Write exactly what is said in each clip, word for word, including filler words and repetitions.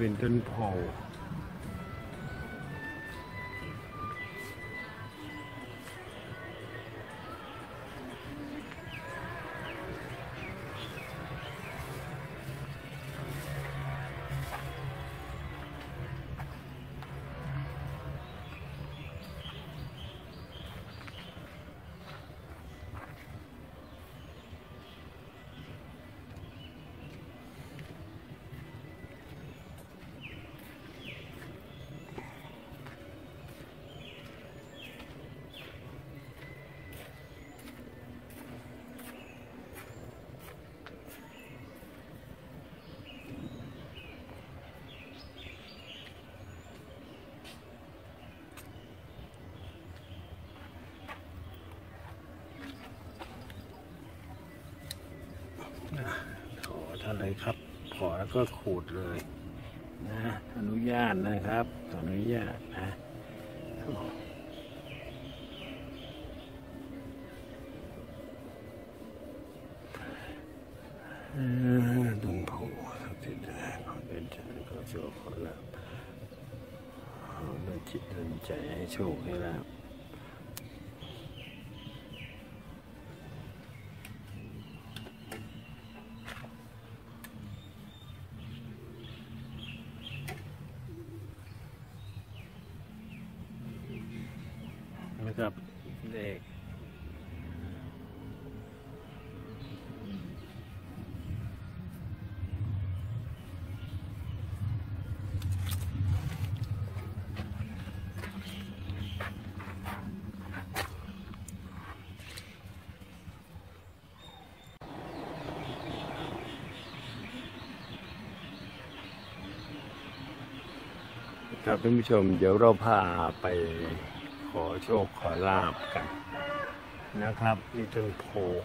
เป็นต้นโพขอท่านเลยครับขอแล้วก็ขูดเลยนะอนุญาตนะครับอนุญาตนะต้นโพสักทีนะขอเดินใจขอโชคขอลาภขอเดินจิตเดินใจให้โชคให้ลาภนะครับเด็กครับท่านผู้ชมเดี๋ยวเราพาไปขอโชคขอลาบกันนะครับนี่ต้นโพ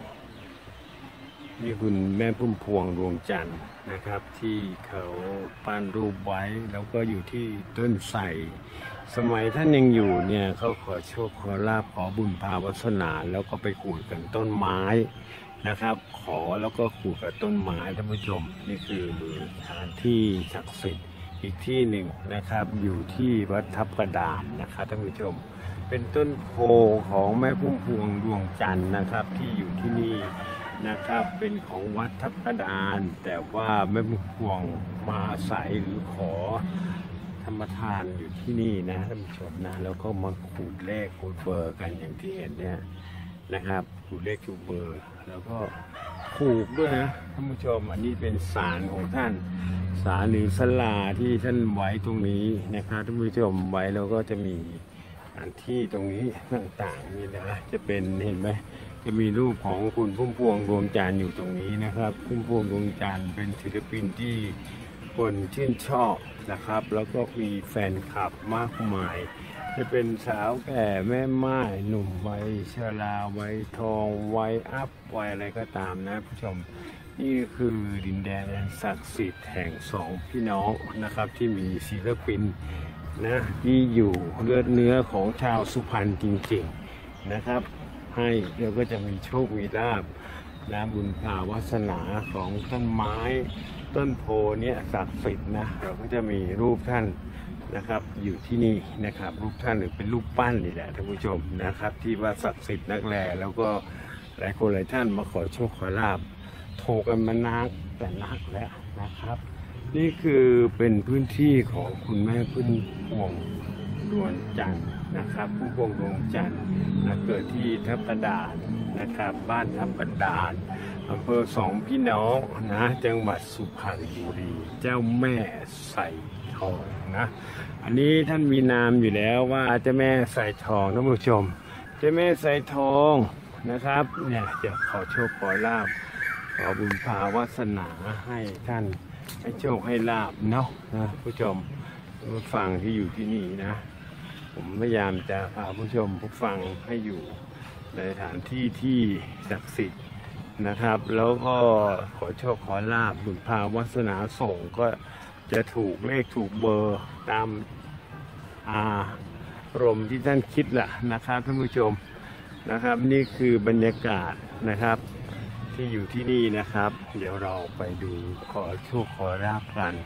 นี่คุณแม่พุ่มพวงดวงจันทร์นะครับที่เขาปั้นรูปไว้แล้วก็อยู่ที่ต้นไทรสมัยท่านยังอยู่เนี่ยเขาขอโชคขอลาบขอบุญภาวาสนาแล้วก็ไปขูดกันต้นไม้นะครับขอแล้วก็ขูดกับต้นไม้ท่านผู้ชมนี่คือสถานที่ศักดิ์สิทธิ์อีกที่หนึ่งนะครับอยู่ที่วัดทับกระดานนะครับท่านผู้ชมเป็นต้นโพของแม่พุ่มพวงดวงจันทร์นะครับที่อยู่ที่นี่นะครับเป็นของวัดทับกระดานแต่ว่าแม่พุ่มพวงมาอาศัยหรือขอธรรมทานอยู่ที่นี่นะท่านผู้ชมนะแล้วก็มาขูดเลขขูดเบอร์กันอย่างที่เห็นเนี่ยนะครับขูดเลขขูดเบอร์แล้วก็ขูดด้วยนะท่านผู้ชมอันนี้เป็นศาลของท่านศาลหรือศาลาที่ท่านไว้ตรงนี้นะครับท่านผู้ชมไว้แล้วก็จะมีอันที่ตรงนี้ต่างๆนี่นะจะเป็นเห็นไหมจะมีรูปของคุณพุ่มพวงดวงจันทร์อยู่ตรงนี้นะครับพุ่มพวงดวงจันทร์เป็นศิลปินที่คนชื่นชอบนะครับแล้วก็มีแฟนคลับมากมายจะเป็นสาวแก่แม่ไม้หนุ่มวัยชราวัยทองวัยอัพวัยอะไรก็ตามนะผู้ชมนี่คือดินแดนศักดิ์สิทธิ์แห่งสองพี่น้องนะครับที่มีศิลปินนะที่อยู่เลือดเนื้อของชาวสุพรรณจริงๆนะครับให้เราก็จะมีโชคมีลาภนะบุญภาวาสนาของต้นไม้ต้นโพเนี่ยศักดิ์สิทธิ์นะเราก็จะมีรูปท่านนะครับอยู่ที่นี่นะครับรูปท่านหรือเป็นรูปปั้นนี่แหละท่านผู้ชมนะครับที่ว่าศักดิ์สิทธิ์นักแลแล้วก็หลายคนหลายท่านมาขอโชคขอลาภถูกกันมานานแต่นักแล้วนะครับนี่คือเป็นพื้นที่ของคุณแม่พุ่มพวงดวงจันทร์นะครับพุ่มพวงดวงจันทร์นะเกิดที่ทับกระดานนะครับบ้านทับกระดานอำเภอสองพี่น้องนะจังหวัดสุพรรณบุรีเจ้าแม่ใส่ทองนะอันนี้ท่านมีนามอยู่แล้วว่าเจ้าแม่ใส่ทองท่านผู้ชมเจ้าแม่ใส่ทองนะครับเนี่ยจะขอโชคขอลาภขอบุญภาวาสนาให้ท่านให้โชคให้ลาภเนาะนะผู้ชมผู้ฟังที่อยู่ที่นี่นะผมพยายามจะพาผู้ชมผู้ฟังให้อยู่ในสถานที่ที่ศักดิ์สิทธิ์นะครับแล้วก็ขอโชคขอลาภบุญภาวาสนาส่งก็จะถูกเลขถูกเบอร์ตามอารมณ์ที่ท่านคิดแหละนะครับท่านผู้ชมนะครับนี่คือบรรยากาศนะครับที่อยู่ที่นี่นะครับเดี๋ยวเราไปดูขอโชคขอลาภกัน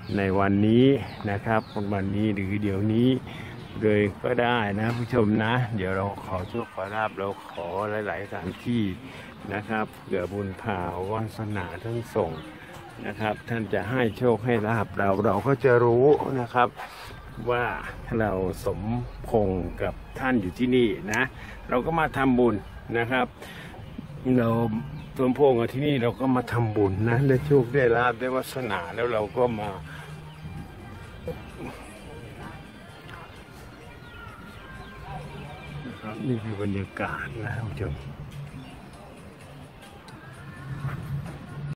ในวันนี้นะครับวันนี้หรือเดี๋ยวนี้เลยก็ได้นะผู้ชมนะเดี๋ยวเราขอโชคขอลาบเราขอหลายๆสถานที่นะครับเผื่อบุญภาวาสนาท่านส่งนะครับท่านจะให้โชคให้ลาบเราเราก็จะรู้นะครับว่าเราสมพงษ์กับท่านอยู่ที่นี่นะเราก็มาทำบุญนะครับเราสมพงษ์กับที่นี่เราก็มาทำบุญนะได้โชคได้ลาบได้วาสนาแล้วเราก็มานี่คือบรรยากาศนะท่านผู้ชม